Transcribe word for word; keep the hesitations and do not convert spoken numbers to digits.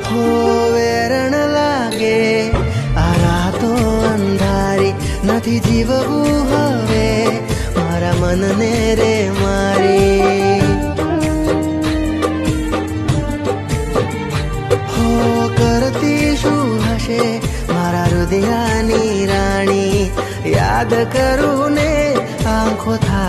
હો વેરણ લાગે આ રાતો અંધારી નથી જીવવું હવે મારા મનને રે મારી હો કરતી શું હશે મારા હૃદયની રાણી યાદ કરું ને આંખો થાય